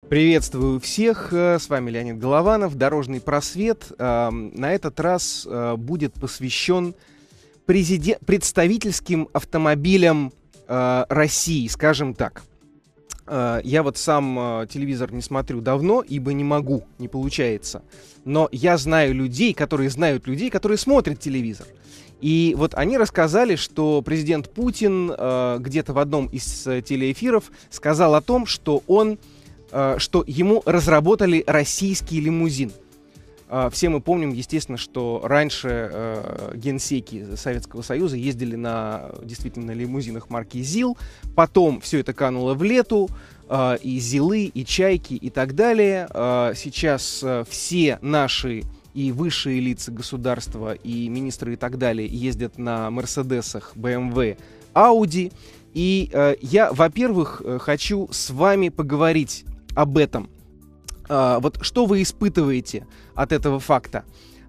Приветствую всех, с вами Леонид Голованов, «Дорожный просвет». На этот раз будет посвящен представительским автомобилям России, скажем так. Я вот сам телевизор не смотрю давно, ибо не могу, не получается. Но я знаю людей, которые смотрят телевизор. И вот они рассказали, что президент Путин где-то в одном из телеэфиров сказал о том, что ему разработали российский лимузин. Все мы помним, естественно, что раньше генсеки Советского Союза ездили на действительно лимузинах марки ЗИЛ. Потом все это кануло в лету. И ЗИЛы, и Чайки, и так далее. Сейчас все наши и высшие лица государства, и министры, и так далее ездят на Мерседесах, БМВ, Ауди. И я, во-первых, хочу с вами поговорить об этом. Вот что вы испытываете от этого факта?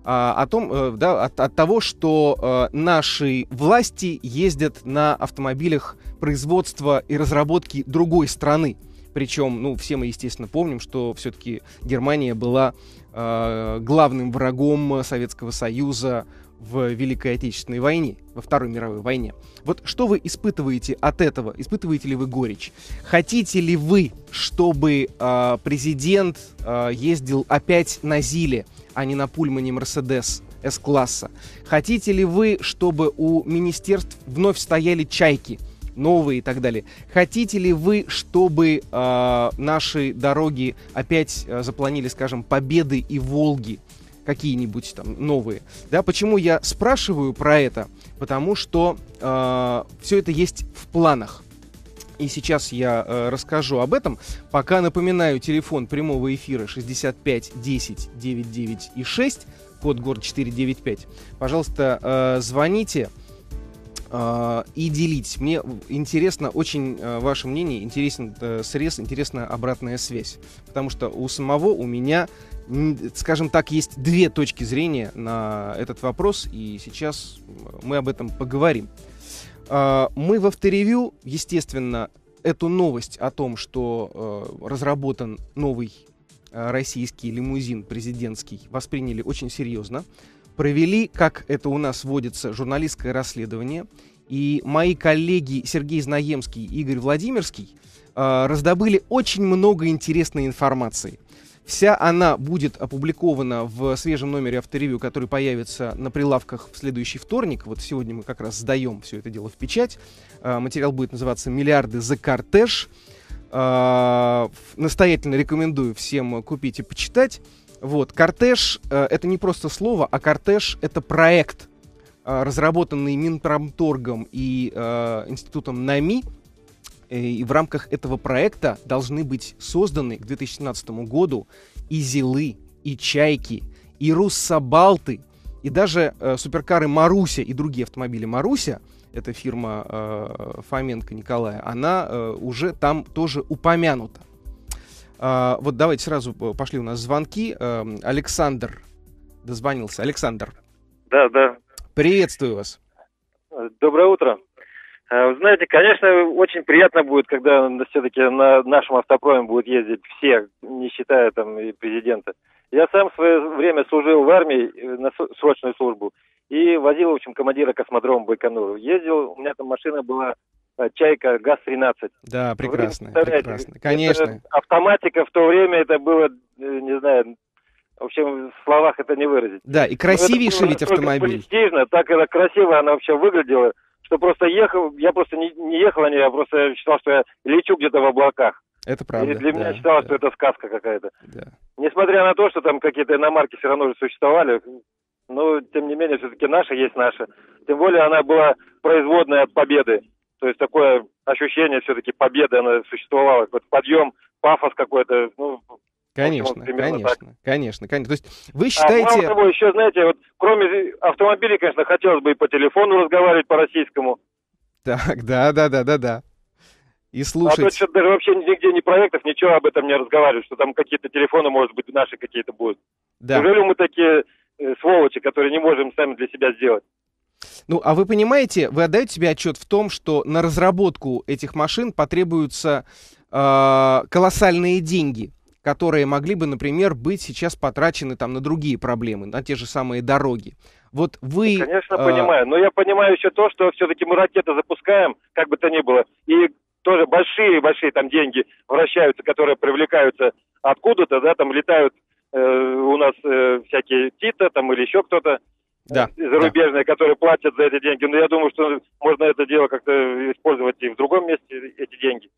От того, что наши власти ездят на автомобилях производства и разработки другой страны. Причем, все мы, естественно, помним, что все-таки Германия была главным врагом Советского Союза в Великой Отечественной войне, во Второй мировой войне. Вот что вы испытываете от этого? Испытываете ли вы горечь? Хотите ли вы, чтобы президент ездил опять на ЗИЛе, а не на пульмане Мерседес С-класса? Хотите ли вы, чтобы у министерств вновь стояли Чайки, новые и так далее? Хотите ли вы, чтобы наши дороги опять запланили, скажем, Победы и Волги, какие-нибудь там новые? Да, почему я спрашиваю про это? Потому что все это есть в планах. И сейчас я расскажу об этом. Пока напоминаю, телефон прямого эфира 65 10 99 и 6, код город 495. Пожалуйста, звоните и делитесь. Мне интересно очень ваше мнение, интересен срез, интересна обратная связь. Потому что у меня, скажем так, есть две точки зрения на этот вопрос, и сейчас мы об этом поговорим. Мы в авторевью, естественно, эту новость о том, что разработан новый российский лимузин президентский, восприняли очень серьезно. Провели, как это у нас водится, журналистское расследование. И мои коллеги Сергей Знаемский и Игорь Владимирский раздобыли очень много интересной информации. Вся она будет опубликована в свежем номере авторевью, который появится на прилавках в следующий вторник. Вот сегодня мы как раз сдаем все это дело в печать. Материал будет называться «Миллиарды за кортеж». Настоятельно рекомендую всем купить и почитать. Вот, кортеж это не просто слово, а кортеж это проект, разработанный Минпромторгом и институтом НАМИ. И в рамках этого проекта должны быть созданы к 2017 году и ЗИЛы, и Чайки, и Руссобалты, и даже суперкары Маруся и другие автомобили Маруся. Это фирма Фоменко Николая, она уже там тоже упомянута. Вот давайте сразу пошли у нас звонки. Александр дозвонился. Александр. Да. Приветствую вас. Доброе утро. Вы знаете, конечно, очень приятно будет, когда все-таки на нашем автопроме будут ездить все, не считая там и президента. Я сам в свое время служил в армии на срочную службу и возил, в общем, командира космодрома Байконур. Ездил, у меня там машина была Чайка ГАЗ-13. Да, прекрасно, прекрасно. Конечно. Автоматика в то время это было, не знаю, в общем, в словах это не выразить. Да, и красивейший ведь автомобиль. Престижно, так это красиво она вообще выглядела, что просто ехал, я просто не ехал на ней, я просто считал, что я лечу где-то в облаках. Это правда. И для меня считалось, что это сказка какая-то. Да. Несмотря на то, что там какие-то иномарки все равно же существовали, но, тем не менее, все-таки наша есть наша. Тем более она была производная от Победы. То есть такое ощущение все-таки победы, она существовала. Какой-то подъем, пафос какой-то. Конечно. То есть вы считаете... мало того, еще, знаете, вот кроме автомобилей, конечно, хотелось бы и по телефону разговаривать по-российскому. Так, да. И слушать. А то что-то даже вообще нигде ни проектов, ничего об этом не разговаривают, что там какие-то телефоны, может быть, наши какие-то будут. Да. Неужели мы такие сволочи, которые не можем сами для себя сделать? А вы понимаете, вы отдаете себе отчет в том, что на разработку этих машин потребуются колоссальные деньги. которые могли бы, например, быть сейчас потрачены там на другие проблемы, на те же самые дороги. Вот вы... Конечно, понимаю. Но я понимаю еще то, что все-таки мы ракеты запускаем, как бы то ни было, и тоже большие там деньги вращаются, которые привлекаются откуда-то, да, там летают у нас всякие ТИТа там или еще кто-то зарубежные, которые платят за эти деньги. Но я думаю, что можно это дело как-то использовать и в другом месте, эти деньги.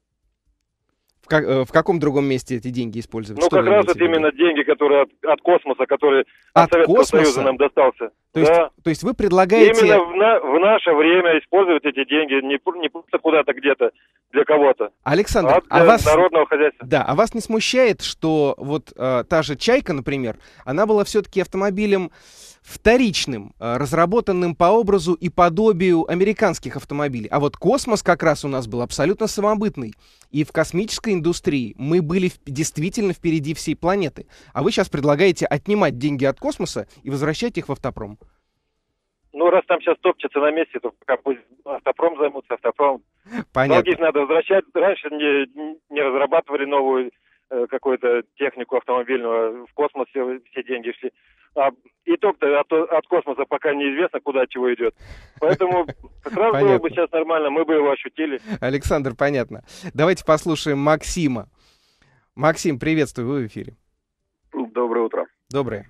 В каком другом месте эти деньги использовать? Ну, как раз это именно деньги, которые от космоса, которые от Советского Союза нам достался. То есть вы предлагаете... Именно в наше время использовать эти деньги не просто куда-то где-то для кого-то, Александр, а для народного хозяйства. Да, а вас не смущает, что вот та же «Чайка», например, она была все-таки автомобилем вторичным, разработанным по образу и подобию американских автомобилей. А вот космос как раз у нас был абсолютно самобытный. И в космической индустрии мы были действительно впереди всей планеты. А вы сейчас предлагаете отнимать деньги от космоса и возвращать их в автопром. Ну, раз там сейчас топчется на месте, то пока пусть автопром займутся, автопром. Понятно. Долги надо возвращать. Раньше не разрабатывали новую какую-то технику автомобильную, в космос все деньги шли. А итог-то от космоса пока неизвестно, куда чего идет. Поэтому как раз было бы сейчас нормально, мы бы его ощутили. Александр, понятно. Давайте послушаем Максима. Максим, приветствую, вы в эфире. Доброе утро. Доброе.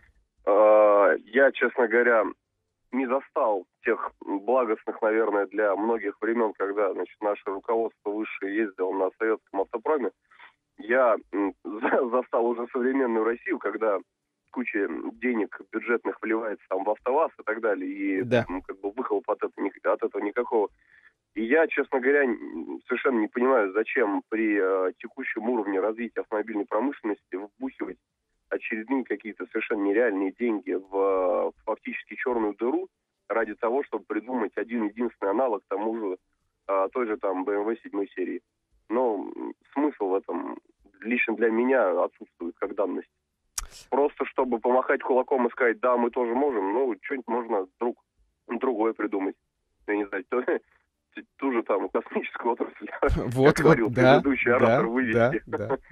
Я, честно говоря, не застал тех благостных, наверное, для многих времен, когда, значит, наше руководство высшее ездило на советском автопроме. Я застал уже современную Россию, когда куча денег бюджетных вливается там в АвтоВАЗ и так далее, и как бы выхлоп от этого никакого. И я, честно говоря, совершенно не понимаю, зачем при текущем уровне развития автомобильной промышленности вбухивать очередные какие-то совершенно нереальные деньги в фактически черную дыру ради того, чтобы придумать один-единственный аналог тому же той же там BMW 7 серии. Но смысл в этом лично для меня отсутствует как данность. Просто чтобы помахать кулаком и сказать, да, мы тоже можем, ну, что-нибудь можно другое придумать. Я не знаю, ту же там космическую отрасль, как говорил предыдущий оратор, вывести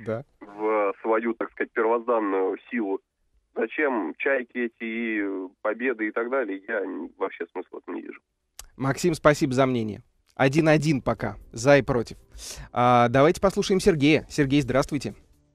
в свою, так сказать, первозданную силу. Зачем чайки эти и победы и так далее, я вообще смысла в этом не вижу. Максим, спасибо за мнение. 1-1 пока, за и против. Давайте послушаем Сергея. Сергей, здравствуйте.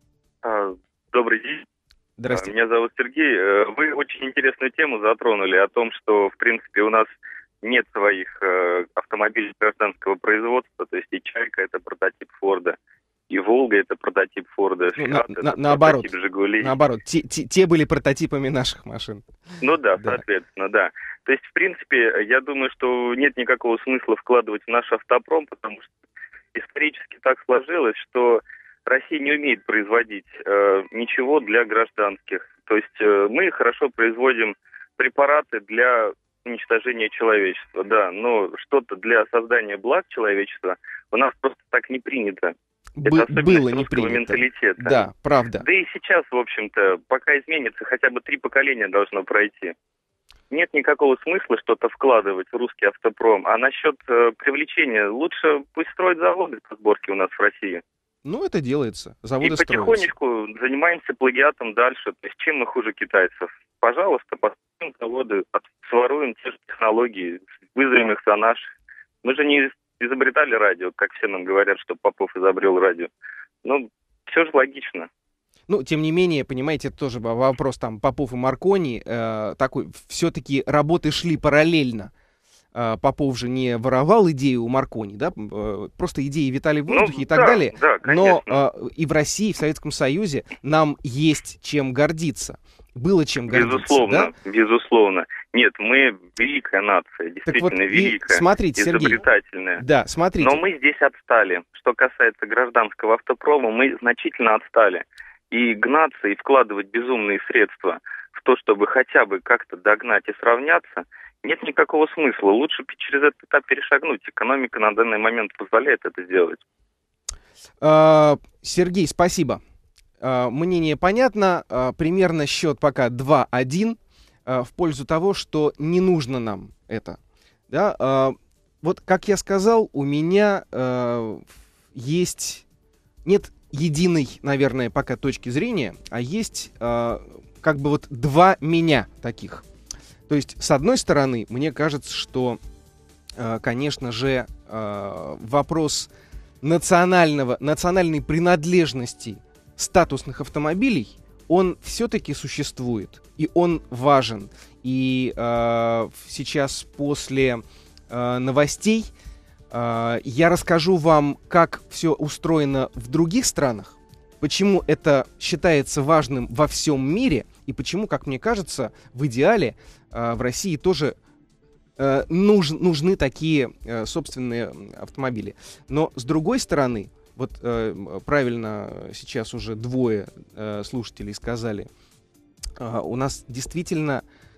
Добрый день. Здравствуйте. Меня зовут Сергей. Вы очень интересную тему затронули о том, что, в принципе, у нас нет своих автомобилей гражданского производства, то есть и «Чайка» — это прототип Форда, и «Волга» — это прототип Форда, «Фиат» — это наоборот, прототип «Жигулей». Наоборот, те были прототипами наших машин. Ну да, соответственно, да. То есть, в принципе, я думаю, что нет никакого смысла вкладывать в наш автопром, потому что исторически так сложилось, что Россия не умеет производить ничего для гражданских. То есть мы хорошо производим препараты для уничтожения человечества, да, но что-то для создания благ человечества у нас просто так не принято. Это особенность русского менталитета. Да, правда. Да и сейчас, в общем-то, пока изменится, хотя бы 3 поколения должно пройти. Нет никакого смысла что-то вкладывать в русский автопром. А насчет привлечения, лучше пусть строят заводы по сборке у нас в России. Ну, это делается. Заводы строятся. И потихонечку занимаемся плагиатом дальше. То есть чем мы хуже китайцев? Пожалуйста, построим заводы, своруем те же технологии, вызовем их за наши. Мы же не изобретали радио, как все нам говорят, что Попов изобрел радио. Ну, все же логично. Ну, тем не менее, понимаете, это тоже вопрос там Попов и Маркони. Такой, все-таки работы шли параллельно. Попов же не воровал идею у Маркони, да, просто идеи витали в воздухе и так далее. Да, но и в России, и в Советском Союзе нам есть чем гордиться. Было чем гордиться. Безусловно, да? Безусловно. Нет, мы великая нация, действительно великая, смотрите, изобретательная. Сергей, да, смотрите. Но мы здесь отстали. Что касается гражданского автопрома, мы значительно отстали. И гнаться, и вкладывать безумные средства в то, чтобы хотя бы как-то догнать и сравняться, нет никакого смысла. Лучше через этот этап перешагнуть. Экономика на данный момент позволяет это сделать. Сергей, спасибо. Мнение понятно. Примерно счет пока 2-1 в пользу того, что не нужно нам это. Да? Вот, как я сказал, у меня нет единой, наверное, пока точки зрения, а есть как бы вот два меня таких. То есть, с одной стороны, мне кажется, что, конечно же, вопрос национальной принадлежности статусных автомобилей, он все-таки существует, и он важен. И сейчас после новостей я расскажу вам, как все устроено в других странах, почему это считается важным во всем мире, и почему, как мне кажется, в идеале в России тоже нужны такие собственные автомобили. Но с другой стороны, вот правильно сейчас уже двое слушателей сказали, у нас действительно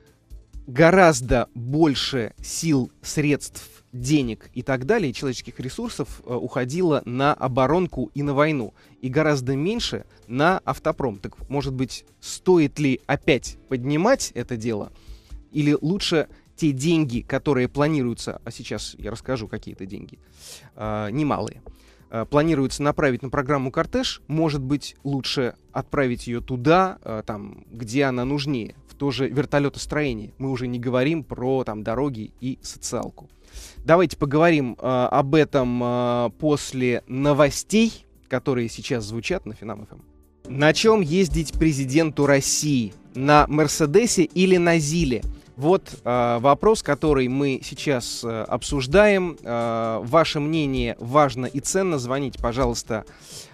гораздо больше сил, средств, денег и так далее, человеческих ресурсов уходило на оборонку и на войну, и гораздо меньше на автопром. Так, может быть, стоит ли опять поднимать это дело, или лучше те деньги, которые планируются, а сейчас я расскажу, какие-то деньги, немалые, планируется направить на программу «Кортеж», может быть, лучше отправить ее туда, там, где она нужнее, в то же вертолетостроение. Мы уже не говорим про там дороги и социалку. Давайте поговорим об этом после новостей, которые сейчас звучат на Финам ФМ. На чем ездить президенту России? На Мерседесе или на Зиле? Вот вопрос, который мы сейчас обсуждаем. Ваше мнение важно и ценно. Звоните, пожалуйста,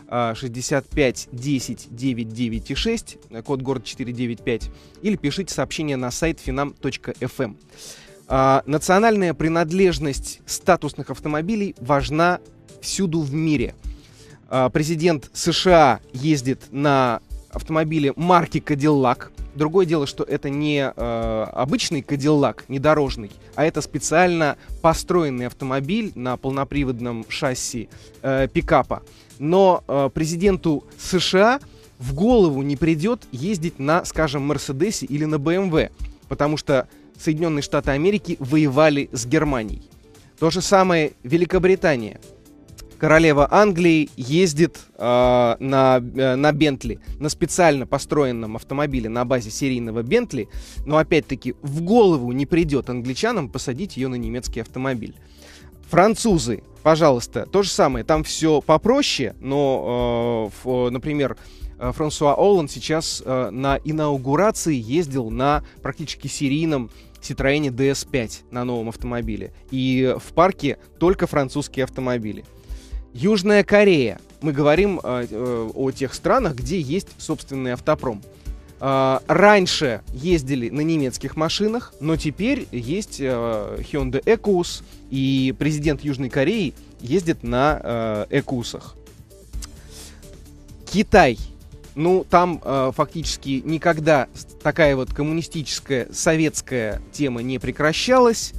65 10 99 код города 495, или пишите сообщение на сайт finam.fm. Национальная принадлежность статусных автомобилей важна всюду в мире. Президент США ездит на автомобиле марки Cadillac. Другое дело, что это не обычный Cadillac, не дорожный, а это специально построенный автомобиль на полноприводном шасси пикапа. Но президенту США в голову не придет ездить на, скажем, Мерседесе или на BMW, потому что Соединенные Штаты Америки воевали с Германией. То же самое Великобритания. Королева Англии ездит на Бентли, на специально построенном автомобиле на базе серийного Бентли, но опять-таки в голову не придет англичанам посадить ее на немецкий автомобиль. Французы, пожалуйста, то же самое, там все попроще, но, например, Франсуа Олланд сейчас на инаугурации ездил на практически серийном Citroёn DS5 на новом автомобиле. И в парке только французские автомобили. Южная Корея. Мы говорим о тех странах, где есть собственный автопром. Раньше ездили на немецких машинах, но теперь есть Hyundai Equus, и президент Южной Кореи ездит на Equus'ах. Китай. Ну, там фактически никогда такая вот коммунистическая, советская тема не прекращалась.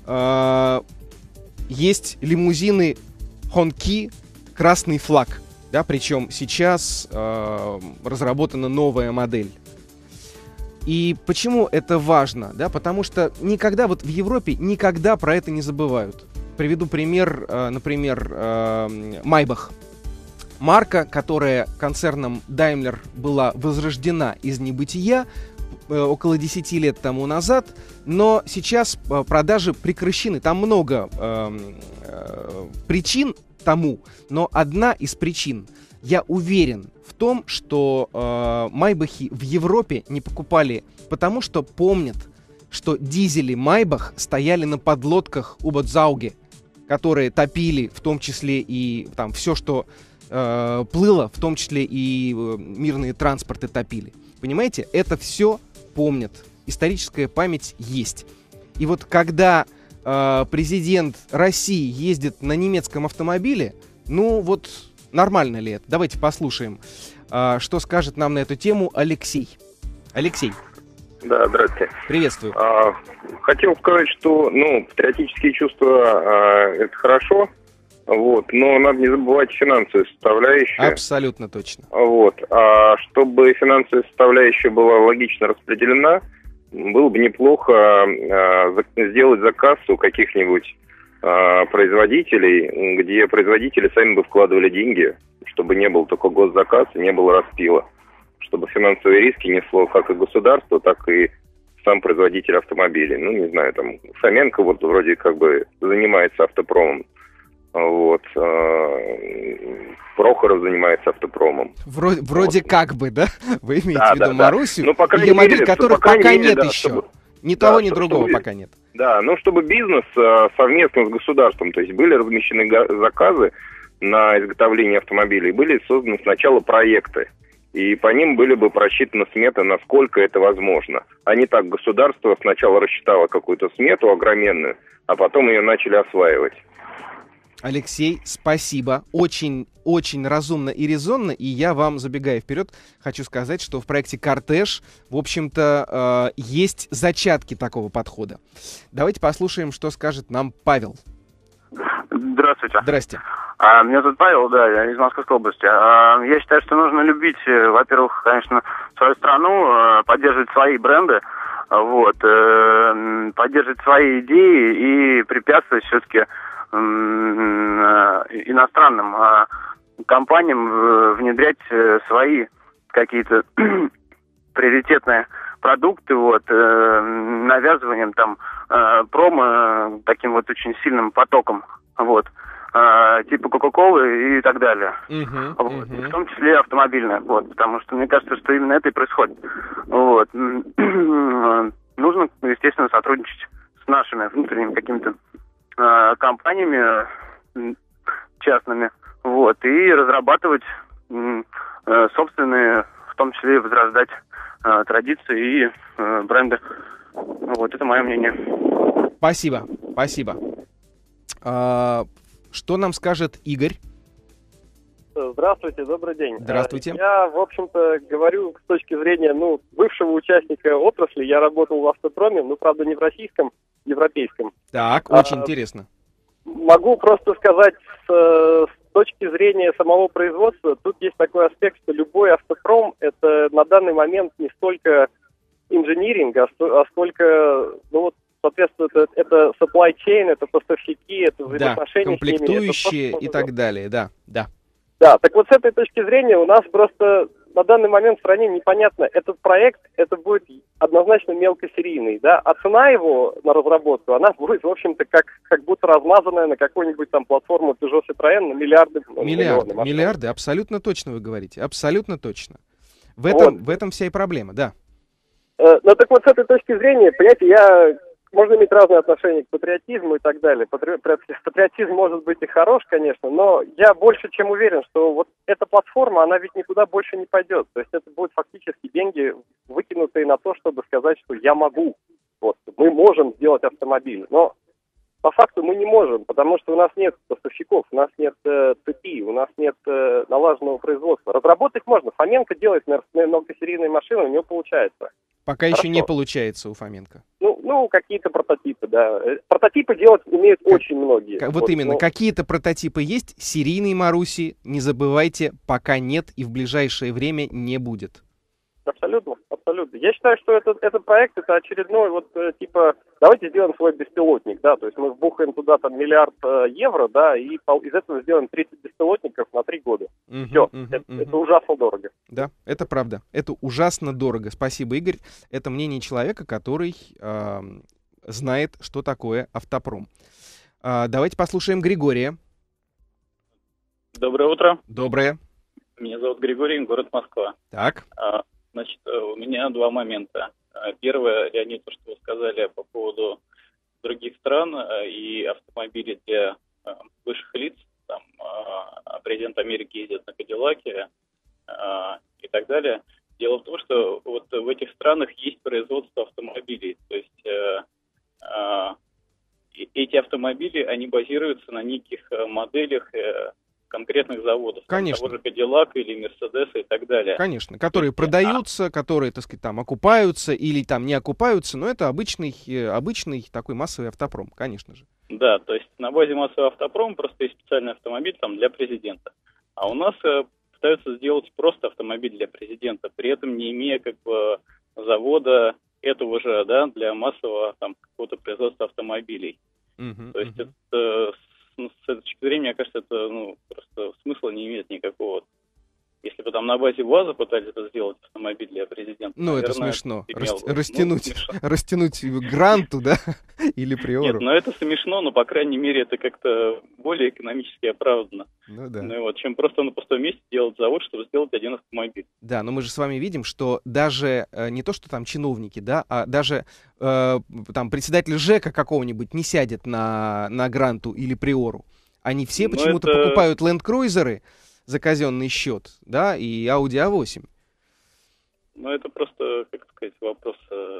Есть лимузины Хонки, красный флаг. Да, причем сейчас разработана новая модель. И почему это важно? Да, потому что никогда, вот в Европе никогда про это не забывают. Приведу пример, например, Майбах. Марка, которая концерном Daimler была возрождена из небытия около 10 лет тому назад, но сейчас продажи прекращены. Там много причин тому, но одна из причин, я уверен в том, что Майбахи в Европе не покупали, потому что помнят, что дизели Майбах стояли на подлодках у Ботзауге, которые топили в том числе и там все, что плыло, в том числе и мирные транспорты топили. Понимаете, это все помнят. Историческая память есть. И вот когда президент России ездит на немецком автомобиле, ну вот нормально ли это? Давайте послушаем, что скажет нам на эту тему Алексей. Алексей. Да, здравствуйте. Приветствую. Хотел сказать, что, патриотические чувства это хорошо, вот, но надо не забывать финансовую составляющую. Абсолютно точно. Вот, а чтобы финансовая составляющая была логично распределена, было бы неплохо сделать заказ у каких-нибудь производителей, где производители сами бы вкладывали деньги, чтобы не был только госзаказ и не было распила. Чтобы финансовые риски несло как и государство, так и сам производитель автомобилей. Ну, не знаю, там, Фоменко вот вроде как бы занимается автопромом. Вот. Прохоров занимается автопромом. Вроде вот. как бы, да? Вы имеете в виду да. Маруссию? Ну, по крайней Елмобиль, мере, которых по крайней пока мере, нет да, еще. чтобы... Ни того, Да, ни другого чтобы... пока нет. Да, ну, чтобы бизнес совместно с государством, то есть были размещены заказы на изготовление автомобилей, были созданы сначала проекты, и по ним были бы просчитаны сметы, насколько это возможно. А не так, государство сначала рассчитало какую-то смету огроменную, а потом ее начали осваивать. Алексей, спасибо. Очень разумно и резонно. И я вам, забегая вперед, хочу сказать, что в проекте «Кортеж», в общем-то, есть зачатки такого подхода. Давайте послушаем, что скажет нам Павел. Здравствуйте. Здрасте. Меня зовут Павел, да, я из Московской области. Я считаю, что нужно любить, во-первых, конечно, свою страну, поддерживать свои бренды, вот, поддерживать свои идеи и препятствовать все-таки иностранным компаниям внедрять свои какие-то приоритетные продукты, вот, навязыванием там промо таким вот очень сильным потоком, вот, типа Кока-Колы и так далее. Вот. И в том числе автомобильная, вот, потому что мне кажется, что именно это и происходит. Вот. Нужно, естественно, сотрудничать с нашими внутренними какими-то компаниями частными, вот, и разрабатывать собственные, в том числе возрождать традиции и бренды. Вот, это мое мнение. Спасибо. Что нам скажет Игорь? Здравствуйте, добрый день. Здравствуйте. Я, в общем-то, говорю с точки зрения, бывшего участника отрасли. Я работал в автопроме, правда, не в российском, европейском. Так, очень интересно. Могу просто сказать, с точки зрения самого производства, тут есть такой аспект, что любой автопром — это на данный момент не столько инжиниринг, а сколько, соответственно, это supply chain, это поставщики, это взаимоотношения, да, комплектующие с ними, и так далее, да. Да, так вот с этой точки зрения у нас просто на данный момент в стране непонятно, этот проект, это будет однозначно мелкосерийный, да, а цена его на разработку, она будет, в общем-то, как будто размазанная на какую-нибудь там платформу Peugeot Citroën на миллиарды. Миллиарды, абсолютно точно вы говорите, абсолютно точно. В этом вся и проблема, да. Так вот с этой точки зрения, понимаете, можно иметь разные отношения к патриотизму и так далее. Патриотизм может быть и хорош, конечно, но я больше чем уверен, что вот эта платформа, она ведь никуда больше не пойдет. То есть это будут фактически деньги, выкинутые на то, чтобы сказать, что я могу. Вот, мы можем сделать автомобиль. Но по факту мы не можем, потому что у нас нет поставщиков, у нас нет цепи, у нас нет налаженного производства. Разработать можно. Фоменко делает мелкосерийные машины, у него получается. Пока еще не получается у Фоменко. Какие-то прототипы, да. Прототипы делать умеют очень многие. Вот именно, какие-то прототипы есть, серийной Маруси, не забывайте, пока нет и в ближайшее время не будет. Абсолютно. Я считаю, что этот проект, это очередной, давайте сделаем свой беспилотник, да, то есть мы вбухаем туда там миллиард евро, да, и из этого сделаем 30 беспилотников на 3 года. Все, это ужасно дорого. Да, это правда, это ужасно дорого. Спасибо, Игорь. Это мнение человека, который знает, что такое автопром. Давайте послушаем Григория. Доброе утро. Доброе. Меня зовут Григорий, город Москва. Так. Значит, у меня два момента. Первое, Леонид, то, что вы сказали по поводу других стран и автомобилей для высших лиц. Там президент Америки ездит на Кадиллаке и так далее. Дело в том, что вот в этих странах есть производство автомобилей. То есть эти автомобили, они базируются на неких моделях конкретных заводов. Конечно. Того же Кадиллака или Мерседеса и так далее. Конечно, которые продаются, которые, так сказать, там окупаются или там не окупаются, но это обычный такой массовый автопром, конечно же. Да, то есть на базе массового автопрома просто есть специальный автомобиль там для президента. А у нас пытаются сделать просто автомобиль для президента, при этом не имея как бы завода этого же, да, для массового там какого-то производства автомобилей. То есть с этой точки зрения, мне кажется, это просто смысла не имеет никакого. Если бы там на базе ВАЗа пытались это сделать, автомобиль для президента, Ну, наверное, это смешно. имел бы, Растянуть Гранту, да? Или Приору. Нет, это смешно, но, по крайней мере, это как-то более экономически оправданно. Ну да. Чем просто на пустом месте делать завод, чтобы сделать один автомобиль. Да, но мы же с вами видим, что даже не то, что там чиновники, да, а даже там председатель ЖЭКа какого-нибудь не сядет на Гранту или Приору. Они все почему-то покупают ленд-крузеры за казенный счет, да, и Audi A8. Ну, это просто, как сказать, вопрос...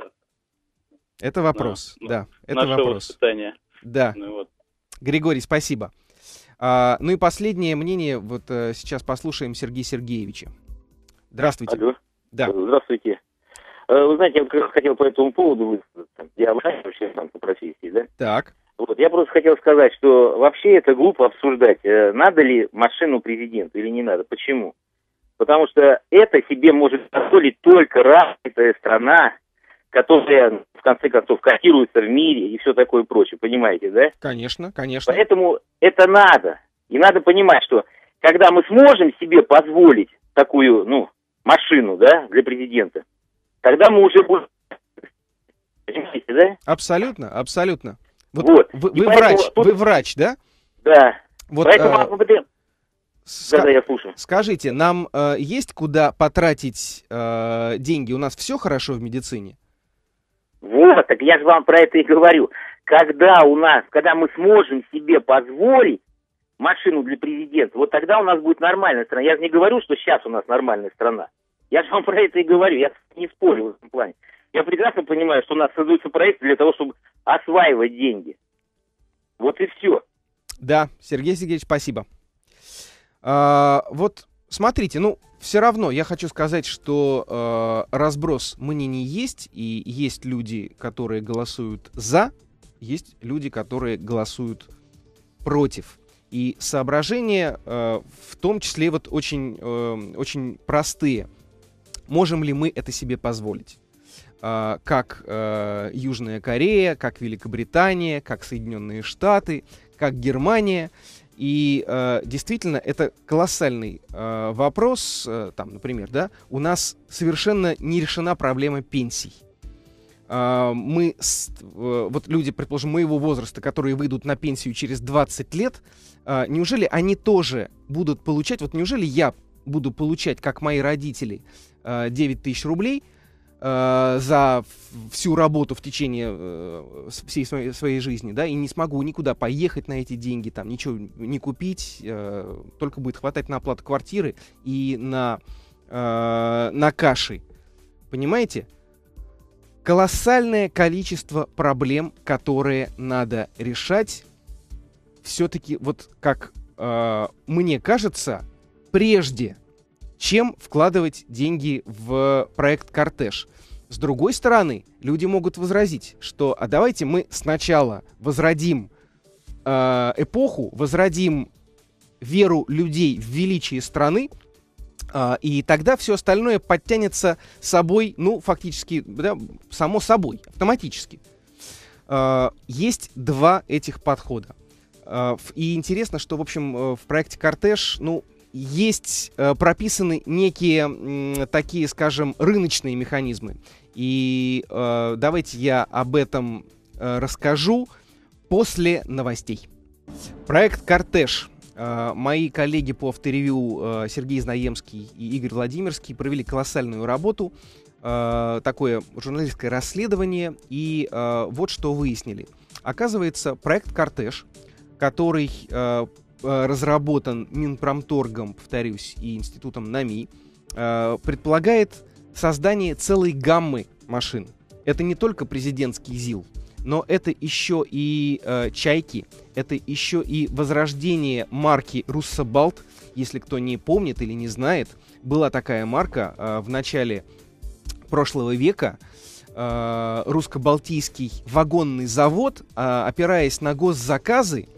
Это вопрос, да, это нашего вопрос. воспитания. Да. Григорий, спасибо. Ну и последнее мнение, вот сейчас послушаем Сергея Сергеевича. Здравствуйте. Алло. Да. Здравствуйте. Вы знаете, я хотел по этому поводу высказаться. Я вообще там по профессии, да? Так. Вот, я просто хотел сказать, что вообще это глупо обсуждать, надо ли машину президенту или не надо. Почему? Потому что это себе может позволить только развитая страна, которая, в конце концов, котируется в мире и все такое прочее. Понимаете, да? Конечно, конечно. Поэтому это надо. И надо понимать, что когда мы сможем себе позволить такую, машину, да, для президента, тогда мы уже будем... Понимаете, да? Абсолютно, абсолютно. Вот. Вы врач, да? Да. Вот, поэтому... Да, я слушаю. Скажите, нам есть куда потратить деньги? У нас все хорошо в медицине? Вот, так я же вам про это и говорю. Когда мы сможем себе позволить машину для президента, вот тогда у нас будет нормальная страна. Я же не говорю, что сейчас у нас нормальная страна. Я же вам про это и говорю, я не спорю в этом плане. Я прекрасно понимаю, что у нас создаются проекты для того, чтобы осваивать деньги. Вот и все. Да, Сергей Сергеевич, спасибо. Вот смотрите, все равно я хочу сказать, что разброс мнений есть, и есть люди, которые голосуют за, есть люди, которые голосуют против. И соображения в том числе вот очень простые. Можем ли мы это себе позволить? Как Южная Корея, как Великобритания, как Соединенные Штаты, как Германия. И действительно, это колоссальный вопрос. Там, например, да, у нас совершенно не решена проблема пенсий. Вот люди, предположим, моего возраста, которые выйдут на пенсию через 20 лет, неужели они тоже будут получать, вот неужели я буду получать, как мои родители, 9 тысяч рублей за всю работу в течение всей своей жизни, да, и не смогу никуда поехать на эти деньги, там ничего не купить, только будет хватать на оплату квартиры и на каши. Понимаете? Колоссальное количество проблем, которые надо решать. Все-таки, вот как мне кажется, прежде чем вкладывать деньги в проект «Кортеж». С другой стороны, люди могут возразить, что а давайте мы сначала возродим эпоху, возродим веру людей в величие страны, и тогда все остальное подтянется собой, фактически, да, само собой, автоматически. Есть два этих подхода. И интересно, что, в общем, в проекте «Кортеж», есть прописаны некие такие, скажем, рыночные механизмы. И давайте я об этом расскажу после новостей. Проект «Кортеж». Мои коллеги по авторевью Сергей Знаемский и Игорь Владимирский провели колоссальную работу, такое журналистское расследование, и вот что выяснили. Оказывается, проект «Кортеж», который разработан Минпромторгом, повторюсь, и институтом НАМИ, предполагает создание целой гаммы машин. Это не только президентский ЗИЛ, но это еще и «Чайки», это еще и возрождение марки «Руссобалт». Если кто не помнит или не знает, была такая марка в начале прошлого века, русско-балтийский вагонный завод, опираясь на госзаказы,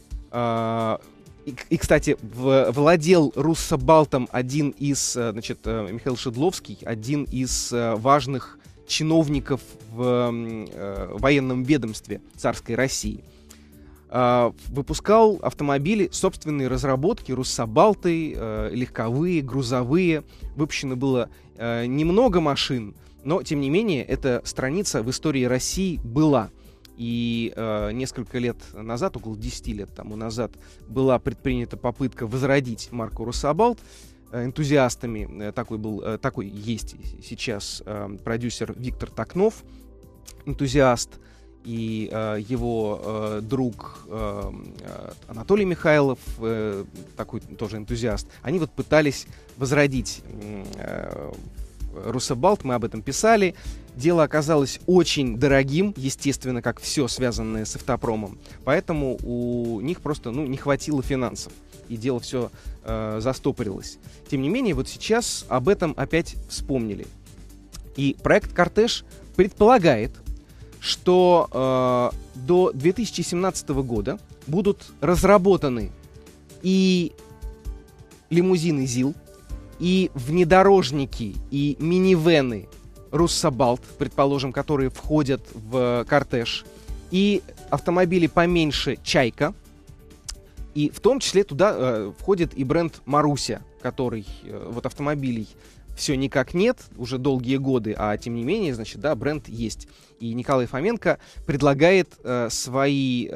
и, кстати, владел Руссобалтом один из, Михаил Шедловский, один из важных чиновников в военном ведомстве царской России. выпускал автомобили собственной разработки, руссобалты, легковые, грузовые. Выпущено было немного машин, но, тем не менее, эта страница в истории России была. И несколько лет назад, около 10 лет тому назад, была предпринята попытка возродить марку «Руссобалт» энтузиастами. Такой есть сейчас продюсер Виктор Токнов, энтузиаст, и его друг Анатолий Михайлов, такой тоже энтузиаст. Они вот пытались возродить «Руссобалт», мы об этом писали. Дело оказалось очень дорогим, естественно, как все связанное с автопромом. Поэтому у них просто не хватило финансов. И дело все застопорилось. Тем не менее, вот сейчас об этом опять вспомнили. И проект «Кортеж» предполагает, что до 2017 года будут разработаны и лимузины ЗИЛ, и внедорожники, и минивены «Руссобалт», предположим, которые входят в «Кортеж», и автомобили поменьше «Чайка», и в том числе туда входит и бренд «Маруся», который вот автомобилей все никак нет, уже долгие годы, а тем не менее, значит, да, бренд есть. И Николай Фоменко предлагает свои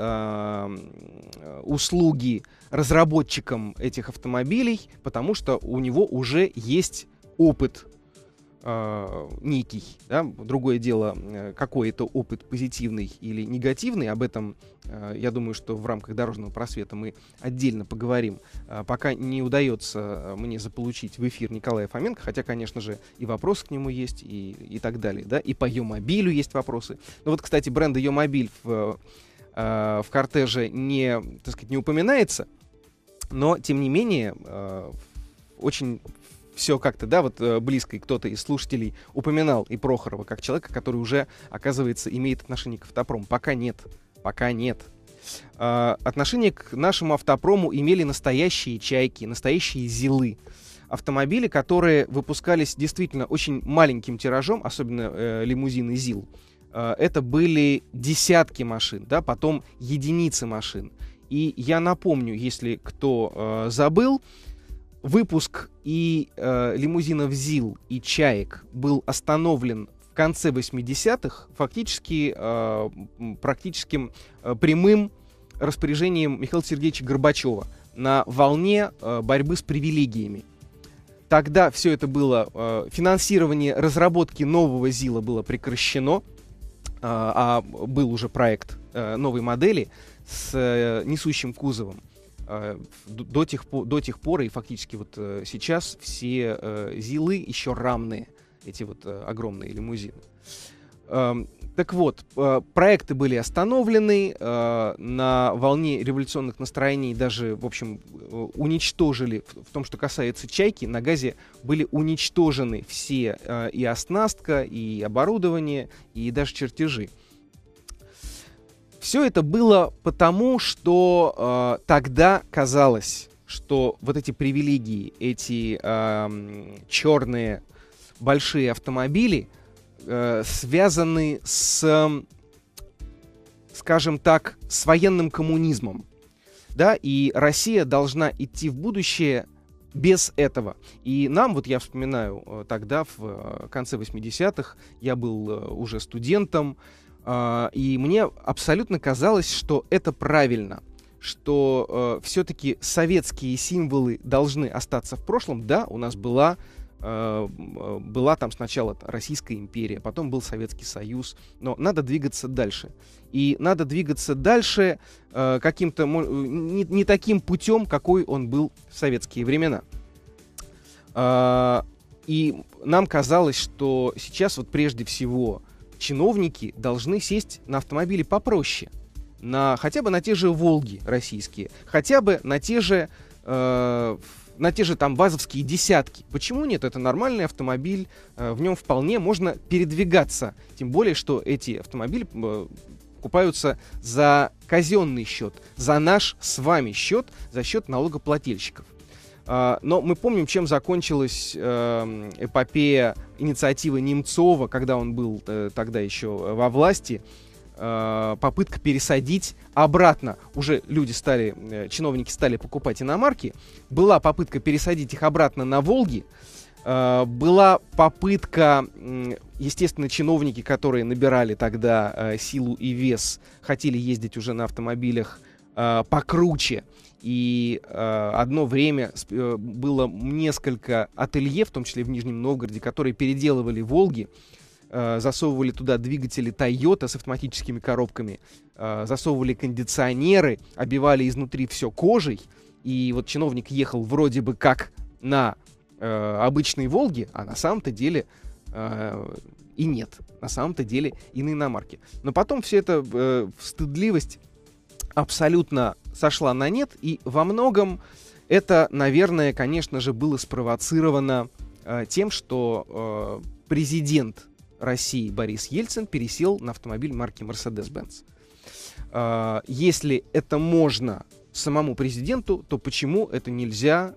услуги разработчикам этих автомобилей, потому что у него уже есть опыт некий. Да? Другое дело, какой это опыт, позитивный или негативный. Об этом, я думаю, что в рамках дорожного просвета мы отдельно поговорим. Пока не удается мне заполучить в эфир Николая Фоменко, хотя, конечно же, и вопросы к нему есть, и так далее. Да? И по Йомобилю есть вопросы. Ну вот, кстати, бренд Йомобиль в «Кортеже» не упоминается, но, тем не менее, очень все как-то, да, вот близко, и кто-то из слушателей упоминал и Прохорова как человека, который уже, оказывается, имеет отношение к автопрому. Пока нет. Отношение к нашему автопрому имели настоящие «Чайки», настоящие «Зилы». Автомобили, которые выпускались действительно очень маленьким тиражом, особенно лимузины ЗИЛ. Это были десятки машин, да, потом единицы машин. И я напомню, если кто забыл, выпуск и лимузинов ЗИЛ, и «Чаек» был остановлен в конце 80-х фактически практическим прямым распоряжением Михаила Сергеевича Горбачева на волне борьбы с привилегиями. Тогда все это было, финансирование разработки нового ЗИЛа было прекращено, а был уже проект новой модели с несущим кузовом. До тех пор, и фактически вот сейчас все ЗИЛы еще рамные, эти вот огромные лимузины. Так вот, проекты были остановлены, на волне революционных настроений даже, в общем, уничтожили, в том, что касается «Чайки», на ГАЗе были уничтожены все и оснастка, и оборудование, и даже чертежи. Все это было потому, что тогда казалось, что вот эти привилегии, эти черные большие автомобили связаны с, скажем так, с военным коммунизмом. Да? И Россия должна идти в будущее без этого. И нам, вот я вспоминаю, тогда, в конце 80-х, я был уже студентом, и мне абсолютно казалось, что это правильно, что все-таки советские символы должны остаться в прошлом. Да, у нас была там сначала Российская империя, потом был Советский Союз, но надо двигаться дальше. И надо двигаться дальше каким-то не таким путем, какой он был в советские времена. И нам казалось, что сейчас вот прежде всего чиновники должны сесть на автомобили попроще, хотя бы на те же «Волги» российские, хотя бы на те же там вазовские «Десятки». Почему нет? Это нормальный автомобиль, в нем вполне можно передвигаться. Тем более, что эти автомобили покупаются за казенный счет, за наш с вами счет, за счет налогоплательщиков. Но мы помним, чем закончилась эпопея инициативы Немцова, когда он был тогда еще во власти. попытка пересадить обратно. Уже чиновники стали покупать иномарки. Была попытка пересадить их обратно на «Волги». Была попытка, естественно, чиновники, которые набирали тогда силу и вес, хотели ездить уже на автомобилях покруче. И одно время было несколько ателье, в том числе в Нижнем Новгороде, которые переделывали «Волги», засовывали туда двигатели Toyota с автоматическими коробками, засовывали кондиционеры, обивали изнутри все кожей. И вот чиновник ехал вроде бы как на обычные «Волги», а на самом-то деле и нет. На самом-то деле иные иномарки. Но потом все это стыдливость абсолютно сошла на нет, и во многом это, наверное, конечно же, было спровоцировано тем, что президент России Борис Ельцин пересел на автомобиль марки Mercedes-Benz. Если это можно самому президенту, то почему это нельзя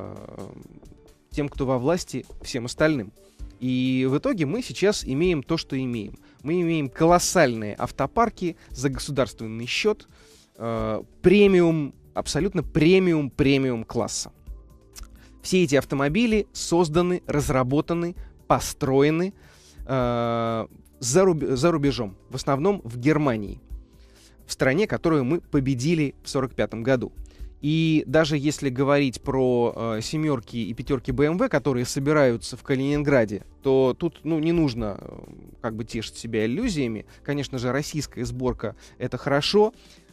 тем, кто во власти, всем остальным? И в итоге мы сейчас имеем то, что имеем. Мы имеем колоссальные автопарки за государственный счет, премиум, абсолютно премиум класса. Все эти автомобили созданы, разработаны, построены за рубежом, в основном в Германии, в стране, которую мы победили в 1945 году. И даже если говорить про семерки и пятерки BMW, которые собираются в Калининграде, то тут не нужно как бы тешить себя иллюзиями. Конечно же, российская сборка — это хорошо.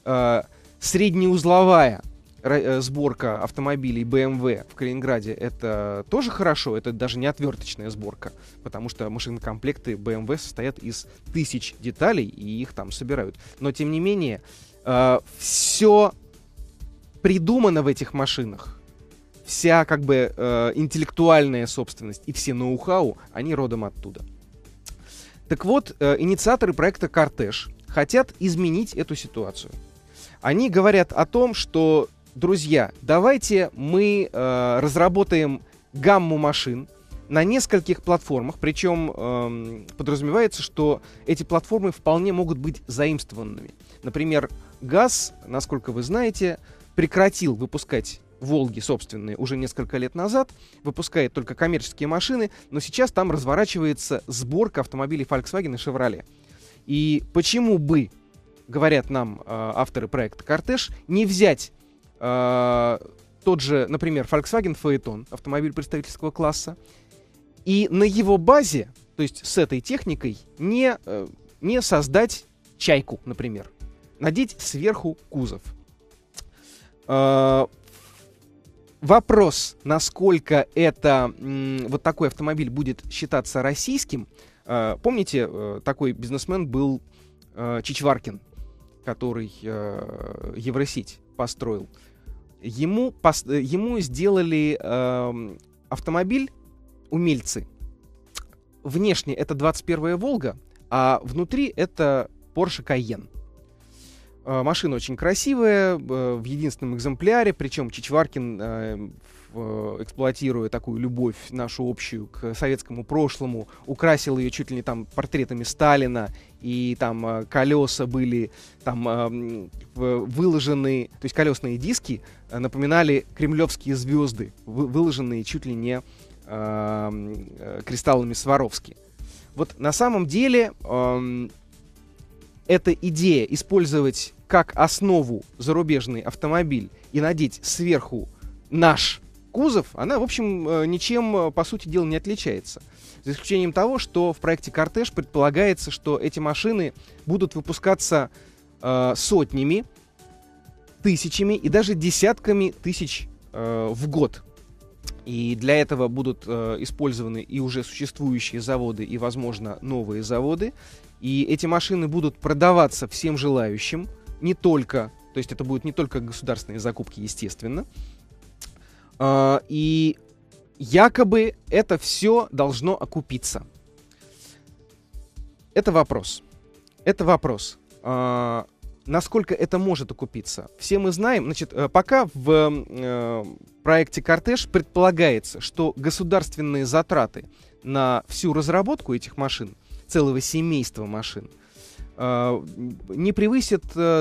Среднеузловая сборка автомобилей BMW в Калининграде — это тоже хорошо. Это даже не отверточная сборка, потому что машинокомплекты BMW состоят из тысяч деталей, и их там собирают. Но, тем не менее, все придумано в этих машинах. Вся как бы интеллектуальная собственность и все ноу-хау, они родом оттуда. Так вот, инициаторы проекта «Кортеж» хотят изменить эту ситуацию. Они говорят о том, что, друзья, давайте мы разработаем гамму машин на нескольких платформах, причем подразумевается, что эти платформы вполне могут быть заимствованными. Например, ГАЗ, насколько вы знаете, прекратил выпускать «Волги» собственные уже несколько лет назад, выпускает только коммерческие машины, но сейчас там разворачивается сборка автомобилей Volkswagen и Chevrolet. И почему бы, говорят нам авторы проекта «Кортеж», не взять тот же, например, Volkswagen Phaeton, автомобиль представительского класса, и на его базе, то есть с этой техникой, не создать «Чайку», например, надеть сверху кузов. Вопрос, насколько вот такой автомобиль будет считаться российским. Помните, такой бизнесмен был Чичваркин, который Евросеть построил. Ему сделали автомобиль умельцы. Внешне это 21-я «Волга», а внутри это Porsche Cayenne. Машина очень красивая, в единственном экземпляре, причем Чичваркин, эксплуатируя такую любовь нашу общую к советскому прошлому, украсил ее чуть ли не там портретами Сталина, и там колеса были там выложены, то есть колесные диски напоминали кремлевские звезды, выложенные чуть ли не кристаллами Сваровски. Вот на самом деле эта идея использовать как основу зарубежный автомобиль и надеть сверху наш кузов, она, в общем, ничем, по сути дела, не отличается. За исключением того, что в проекте «Кортеж» предполагается, что эти машины будут выпускаться сотнями, тысячами и даже десятками тысяч в год. И для этого будут использованы и уже существующие заводы, и, возможно, новые заводы. И эти машины будут продаваться всем желающим, не только, то есть это будут не только государственные закупки, естественно. И якобы это все должно окупиться. Это вопрос. Насколько это может окупиться? Все мы знаем, значит, пока в проекте «Кортеж» предполагается, что государственные затраты на всю разработку этих машин, целого семейства машин, не превысит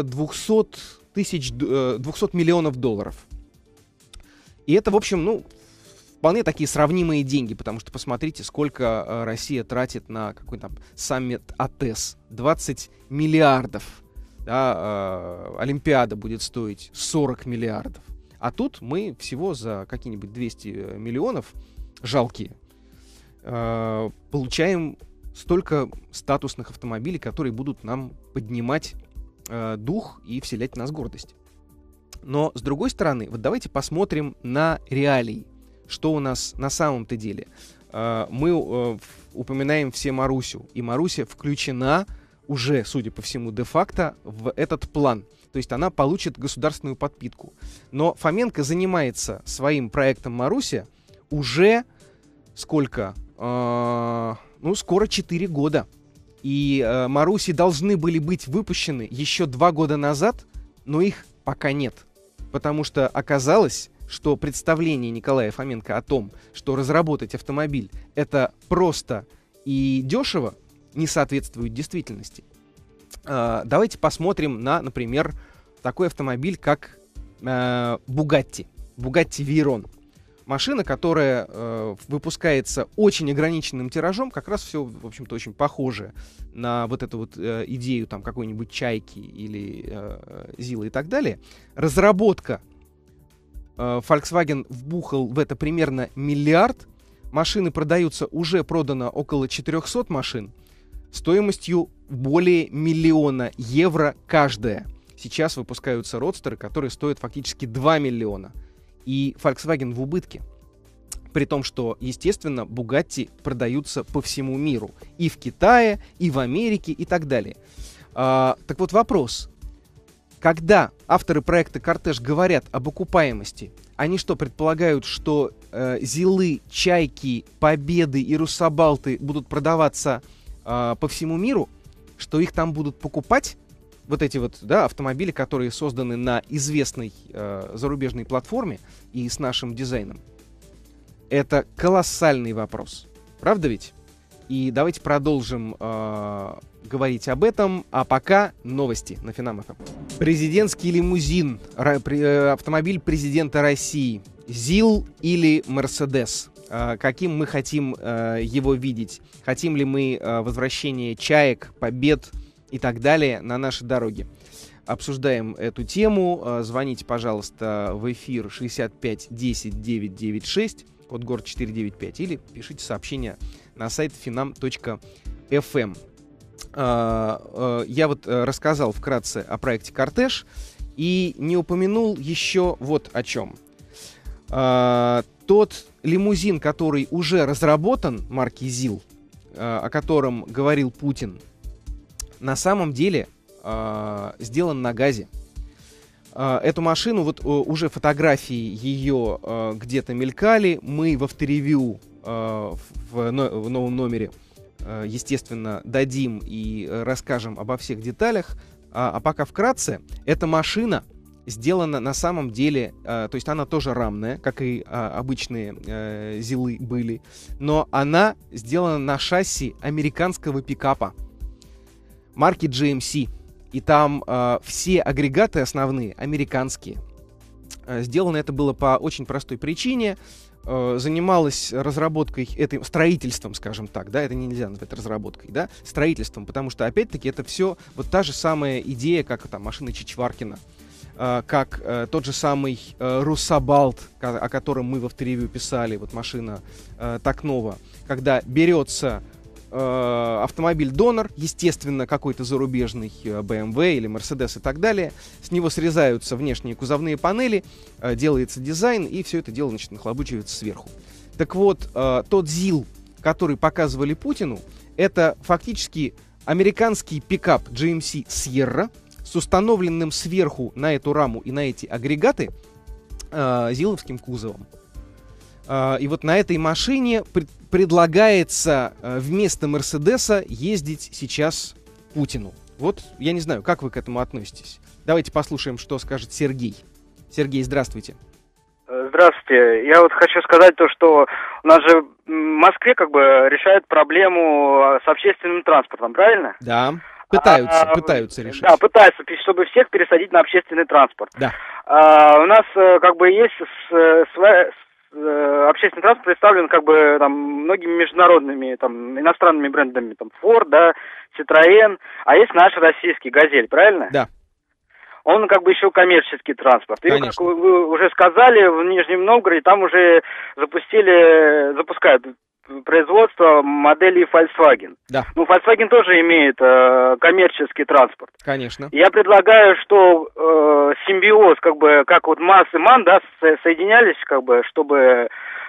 200 миллионов долларов. И это, в общем, вполне такие сравнимые деньги, потому что посмотрите, сколько Россия тратит на какой-то саммит АТЭС. 20 миллиардов. Да, Олимпиада будет стоить 40 миллиардов. А тут мы всего за какие-нибудь 200 миллионов, жалкие, получаем столько статусных автомобилей, которые будут нам поднимать дух и вселять в нас гордость. Но, с другой стороны, вот давайте посмотрим на реалии. Что у нас на самом-то деле? Мы упоминаем все Марусю, и Маруся включена уже, судя по всему, де-факто в этот план. То есть она получит государственную подпитку. Но Фоменко занимается своим проектом Маруся уже сколько? Скоро 4 года. И Маруси должны были быть выпущены еще 2 года назад, но их пока нет. Потому что оказалось, что представление Николая Фоменко о том, что разработать автомобиль это просто и дешево, не соответствует действительности. Давайте посмотрим на, например, такой автомобиль, как Bugatti Veyron. Машина, которая выпускается очень ограниченным тиражом, как раз все, в общем-то, очень похоже на вот эту вот идею там какой-нибудь Чайки или Зилы и так далее. Разработка Volkswagen вбухал в это примерно 1 миллиард. Машины продаются, уже продано около 400 машин стоимостью более 1 миллиона евро каждая. Сейчас выпускаются родстеры, которые стоят фактически 2 миллиона. И Volkswagen в убытке. При том, что, естественно, Bugatti продаются по всему миру. И в Китае, и в Америке, и так далее. Так вот вопрос. Когда авторы проекта «Кортеж» говорят об окупаемости, они что, предполагают, что Зилы, Чайки, Победы и Руссобалты будут продаваться по всему миру? Что их там будут покупать? Вот эти вот, да, автомобили, которые созданы на известной зарубежной платформе и с нашим дизайном. Это колоссальный вопрос. Правда ведь? И давайте продолжим говорить об этом. А пока новости на Финам ФМ. Президентский лимузин. Автомобиль президента России. ЗИЛ или Мерседес? Каким мы хотим его видеть? Хотим ли мы возвращения Чаек, Побед и так далее на наши дороги? Обсуждаем эту тему. Звоните, пожалуйста, в эфир 65 10 996, код город 495, или пишите сообщение на сайт finam.fm. Я вот рассказал вкратце о проекте «Кортеж» и не упомянул еще вот о чем. Тот лимузин, который уже разработан, марки ЗИЛ, о котором говорил Путин, на самом деле сделан на газе. Эту машину, вот уже фотографии ее где-то мелькали. Мы в авторевью в новом номере, естественно, дадим и расскажем обо всех деталях. А пока вкратце, эта машина сделана на самом деле, то есть она тоже рамная, как и обычные ЗИЛы были, но она сделана на шасси американского пикапа марки GMC. И там все агрегаты основные американские. Сделано это было по очень простой причине. Занималась разработкой, строительством, скажем так, да, это нельзя назвать разработкой, да, строительством, потому что, опять-таки, это все вот та же самая идея, как там машина Чичваркина, как тот же самый Руссобалт, о котором мы в авторевью писали, вот машина Токнова, когда берется автомобиль-донор, естественно, какой-то зарубежный BMW или Mercedes и так далее. С него срезаются внешние кузовные панели, делается дизайн, и все это дело, значит, нахлобучивается сверху. Так вот, тот ЗИЛ, который показывали Путину, это фактически американский пикап GMC Sierra с установленным сверху на эту раму и на эти агрегаты зиловским кузовом. И вот на этой машине предлагается вместо Мерседеса ездить сейчас Путину. Вот, я не знаю, как вы к этому относитесь. Давайте послушаем, что скажет Сергей. Сергей, здравствуйте. Здравствуйте. Я вот хочу сказать то, что у нас же в Москве как бы решают проблему с общественным транспортом, правильно? Да. Пытаются решить. Да, пытаются, чтобы всех пересадить на общественный транспорт. Да. У нас как бы есть общественный транспорт представлен как бы там многими международными там иностранными брендами, там Ford, да, Citroën, а есть наш российский «Газель», правильно? Да. Он как бы еще коммерческий транспорт. И, Конечно. как вы уже сказали, в Нижнем Новгороде там уже запускают производство моделей Volkswagen. Да. Ну, Volkswagen тоже имеет коммерческий транспорт. Конечно. Я предлагаю, что симбиоз, как бы, как вот МАЗ и МАН, да, соединялись, как бы, чтобы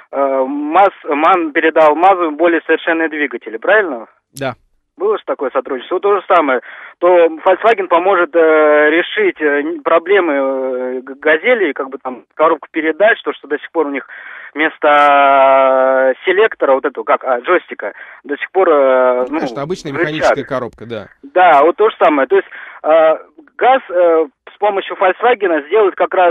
МАН передал МАЗу более совершенные двигатели, правильно? Да. Было же такое сотрудничество. Вот то же самое. То Volkswagen поможет решить проблемы «Газели», как бы там коробку передач, то, что до сих пор у них вместо селектора, вот этого, джойстика, до сих пор... Конечно, обычная механическая коробка, да. Да, вот то же самое. То есть ГАЗ с помощью Volkswagen сделает как раз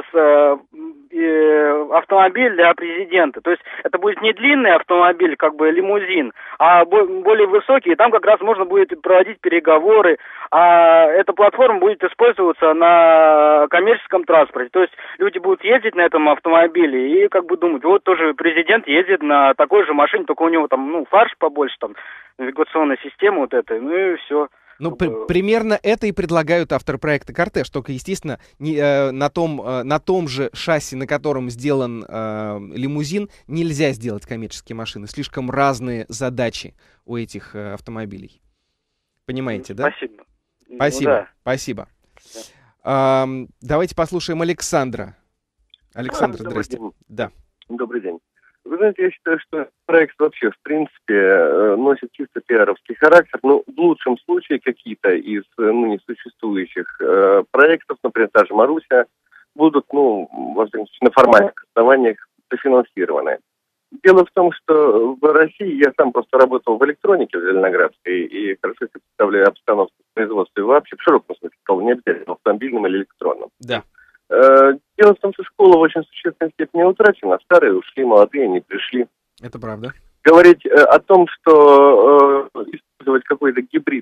автомобиль для президента. То есть это будет не длинный автомобиль, как бы лимузин, а более высокий, и там как раз можно будет проводить переговоры, а эта платформа будет использоваться на коммерческом транспорте. То есть люди будут ездить на этом автомобиле и как бы думать, вот тоже президент ездит на такой же машине, только у него там, фарш побольше, там, навигационная система вот эта, ну и все. Ну, примерно это и предлагают авторы проекта «Кортеж», только, естественно, на том же шасси, на котором сделан лимузин, нельзя сделать коммерческие машины. Слишком разные задачи у этих автомобилей. Понимаете, да? Спасибо. Спасибо, Ну, да. Спасибо. Да. Давайте послушаем Александра. Александр, здрасте. Да. Добрый день. Вы знаете, я считаю, что проект вообще, в принципе, носит чисто пиаровский характер. Но в лучшем случае какие-то из ныне существующих проектов, например, та же «Маруся», будут, на формальных основаниях дофинансированы. Дело в том, что в России, я сам просто работал в электронике в Зеленоградской и хорошо представляю обстановку в производстве вообще в широком смысле, не обязательно автомобильном или электронном. Да. Дело в том, что школа в очень существенной степени утрачена, старые ушли, молодые не пришли. Это правда. Говорить о том, что использовать какой-то гибрид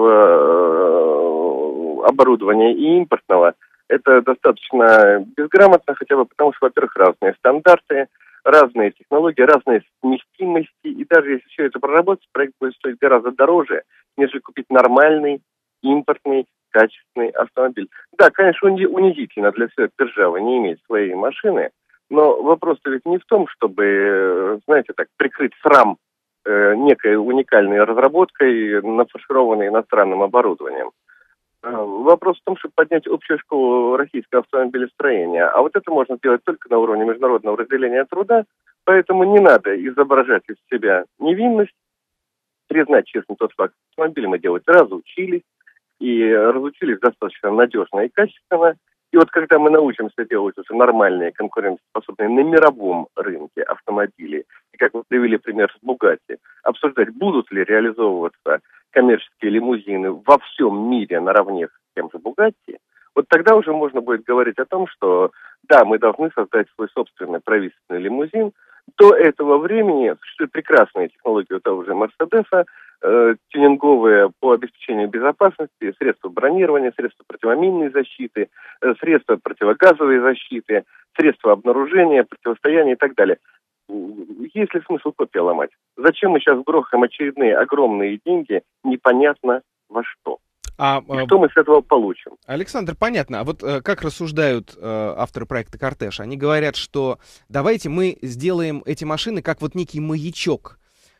нашего оборудования и импортного, это достаточно безграмотно, хотя бы потому, что, во-первых, разные стандарты, разные технологии, разные совместимости, и даже если все это проработать, проект будет стоить гораздо дороже, нежели купить нормальный, импортный, качественный автомобиль. Да, конечно, унизительно для всей державы не иметь своей машины, но вопрос-то ведь не в том, чтобы, знаете, так, прикрыть срам некой уникальной разработкой, нафаршированной иностранным оборудованием. Вопрос в том, чтобы поднять общую школу российского автомобилестроения. А вот это можно сделать только на уровне международного разделения труда, поэтому не надо изображать из себя невинность, признать честно тот факт, что автомобили мы делать разучились, и разучились достаточно надежно и качественно. И вот когда мы научимся делать уже нормальные, конкурентоспособные на мировом рынке автомобили, и как вы привели пример с Bugatti, обсуждать, будут ли реализовываться коммерческие лимузины во всем мире наравне с тем же Bugatti, вот тогда уже можно будет говорить о том, что да, мы должны создать свой собственный правительственный лимузин. До этого времени существуют прекрасные технологии у того же Мерседеса, тюнинговые по обеспечению безопасности, средства бронирования, средства противоминной защиты, средства противогазовой защиты, средства обнаружения, противостояния и так далее. Есть ли смысл копии ломать? Зачем мы сейчас грохаем очередные огромные деньги непонятно во что? И что мы с этого получим? Александр, понятно. А вот как рассуждают авторы проекта «Кортеж»? Они говорят, что давайте мы сделаем эти машины как вот некий маячок,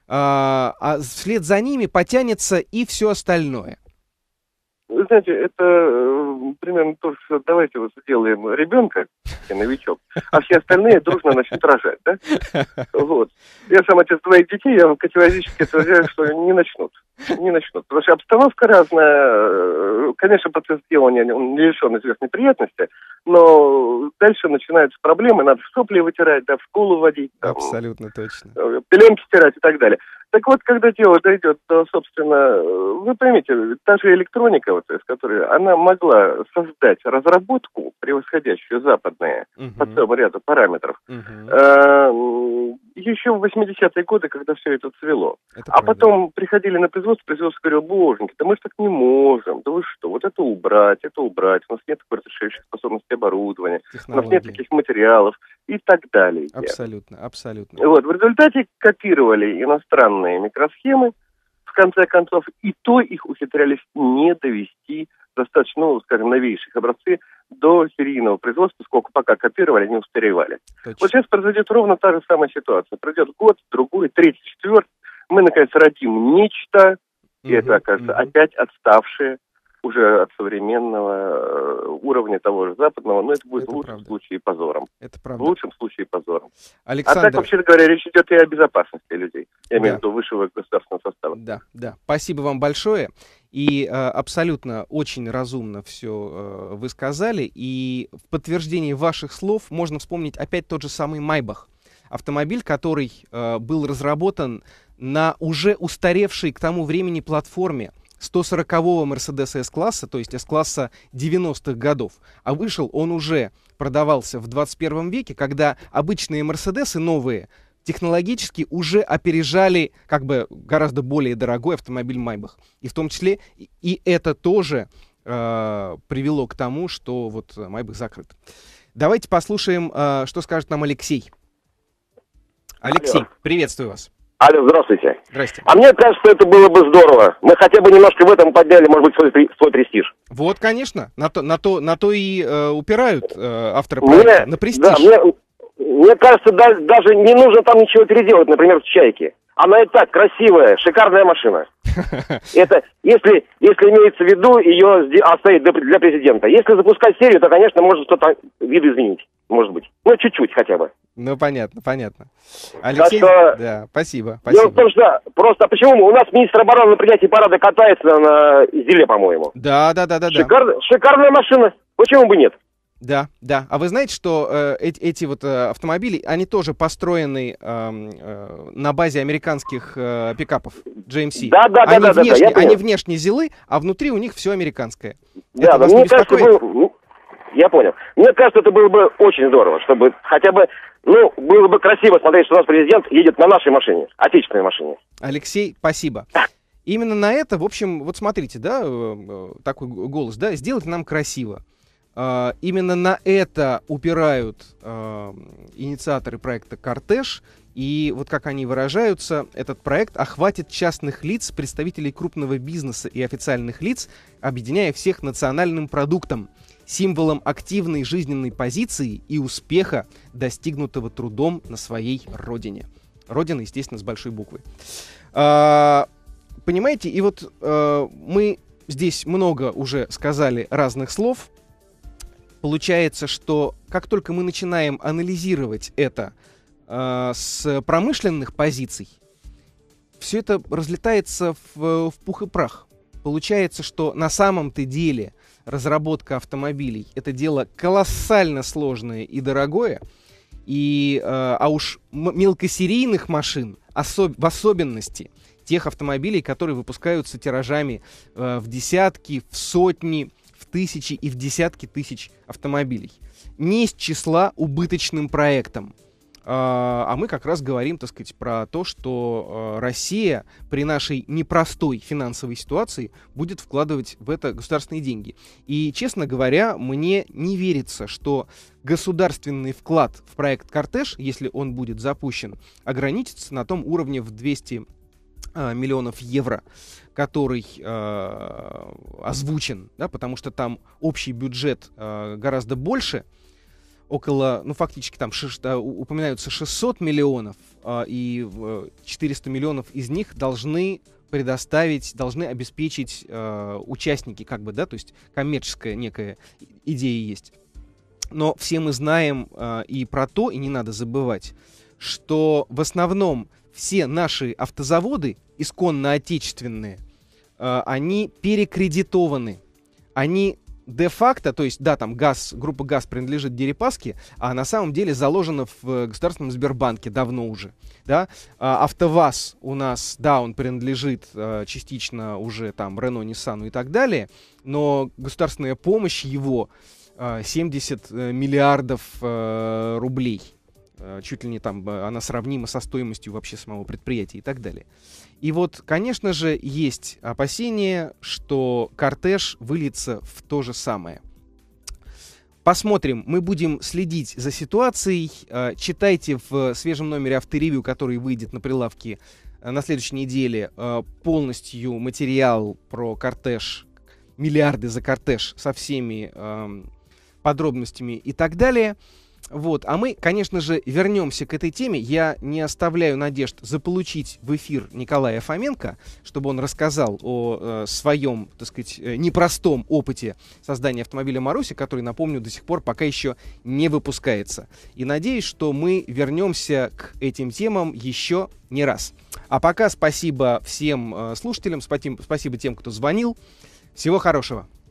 а вслед за ними потянется и все остальное. Вы знаете, это примерно то, что давайте вот сделаем ребенка, новичок, а все остальные дружно начнут рожать, да? Вот. Я сам отец двоих детей, я вам категорически утверждаю, что не начнут. Не начнут. Потому что обстановка разная. Конечно, процесс делания он не лишен известной приятности, но дальше начинаются проблемы. Надо сопли вытирать, да, в школу водить. Там, абсолютно точно. Пеленки стирать и так далее. Так вот, когда дело дойдет до, собственно, вы поймите, та же электроника, вот, из которой она могла создать разработку, превосходящую западные, по целому ряду параметров, еще в 80-е годы, когда все это цвело. А потом приходили на производство говорил, боженьки, да мы же так не можем, да вы что, вот это убрать, у нас нет такой разрешающей способности оборудования, у нас нет таких материалов и так далее. Абсолютно. Вот, в результате копировали иностранные микросхемы, в конце концов, и то их ухитрялись не довести достаточно, скажем, новейших образцы до серийного производства, сколько пока копировали, не устаревали. Точно. Вот сейчас произойдет ровно та же самая ситуация. Пройдет год, другой, третий, четвертый, мы, наконец, родим нечто, и это окажется опять отставшее уже от современного уровня того же западного, но это будет в лучшем случае позором. Это правда. В лучшем случае позором. Александр... А так, вообще говоря, речь идет и о безопасности людей. Я имею в виду высшего государственного состава. Да. Спасибо вам большое. И абсолютно очень разумно все вы сказали. И в подтверждении ваших слов можно вспомнить опять тот же самый Майбах. Автомобиль, который был разработан на уже устаревшей к тому времени платформе 140-го Mercedes S-класса, то есть S-класса 90-х годов. А вышел он уже, продавался в 21 веке, когда обычные Мерседесы новые технологически уже опережали как бы гораздо более дорогой автомобиль Майбах. И в том числе и это тоже привело к тому, что вот Майбах закрыт. Давайте послушаем, что скажет нам Алексей. Алексей, приветствую вас. Алло, здравствуйте. Здрасте. А мне кажется, это было бы здорово. Мы хотя бы немножко в этом подняли, может быть, свой престиж. Вот, конечно. На то и упирают авторы проекта, на престиж. Да, мне кажется, даже не нужно там ничего переделать, например, в «Чайке». Она и так красивая, шикарная машина. Это если имеется в виду ее оставить для президента. Если запускать серию, то, конечно, можно что-то видоизменить. Может быть. Ну, чуть-чуть хотя бы. Ну, понятно. Алексей, да, спасибо. Дело в том, что просто почему у нас министр обороны на принятии парада катается на Зиле, по-моему. Да. Шикарная машина. Почему бы нет? Да. А вы знаете, что эти вот автомобили, они тоже построены на базе американских пикапов GMC. Да. Они внешне зилы, а внутри у них все американское. Да, мне кажется, я понял. Мне кажется, это было бы очень здорово, чтобы хотя бы, было бы красиво смотреть, что у нас президент едет на нашей машине, отечественной машине. Алексей, спасибо. Именно на это, в общем, вот смотрите, да, такой голос, да, сделать нам красиво. Именно на это упирают инициаторы проекта «Кортеж». И вот как они выражаются, этот проект охватит частных лиц, представителей крупного бизнеса и официальных лиц, объединяя всех национальным продуктом, символом активной жизненной позиции и успеха, достигнутого трудом на своей родине. Родина, естественно, с большой буквы. Понимаете, и вот мы здесь много уже сказали разных слов. Получается, что как только мы начинаем анализировать это с промышленных позиций, все это разлетается в пух и прах. Получается, что на самом-то деле разработка автомобилей — это дело колоссально сложное и дорогое, а уж мелкосерийных машин, в особенности тех автомобилей, которые выпускаются тиражами в десятки, в сотни, в тысячи и в десятки тысяч автомобилей, не из числа убыточным проектом. А мы как раз говорим, так сказать, про то, что Россия при нашей непростой финансовой ситуации будет вкладывать в это государственные деньги. И, честно говоря, мне не верится, что государственный вклад в проект «Кортеж», если он будет запущен, ограничится на том уровне в 200 миллионов евро, который озвучен, да, потому что там общий бюджет гораздо больше, около, фактически там упоминаются 600 миллионов, и 400 миллионов из них должны обеспечить участники, как бы, да, то есть коммерческая некая идея есть. Но все мы знаем и про то, и не надо забывать, что в основном все наши автозаводы, исконно отечественные, они перекредитованы. Они де-факто, то есть, да, там группа ГАЗ принадлежит Дерипаске, а на самом деле заложена в Государственном Сбербанке давно уже, да. АвтоВАЗ у нас, да, он принадлежит частично уже там Рено, Ниссану и так далее, но государственная помощь его 70 миллиардов рублей. Чуть ли не там она сравнима со стоимостью вообще самого предприятия и так далее. И вот, конечно же, есть опасения, что кортеж выльется в то же самое. Посмотрим, мы будем следить за ситуацией. Читайте в свежем номере Авторевью, который выйдет на прилавке на следующей неделе, полностью материал про кортеж, миллиарды за кортеж со всеми подробностями и так далее. Вот. А мы, конечно же, вернемся к этой теме. Я не оставляю надежд заполучить в эфир Николая Фоменко, чтобы он рассказал о своем, так сказать, непростом опыте создания автомобиля Маруся, который, напомню, до сих пор пока еще не выпускается. И надеюсь, что мы вернемся к этим темам еще не раз. А пока спасибо всем слушателям, спасибо тем, кто звонил. Всего хорошего.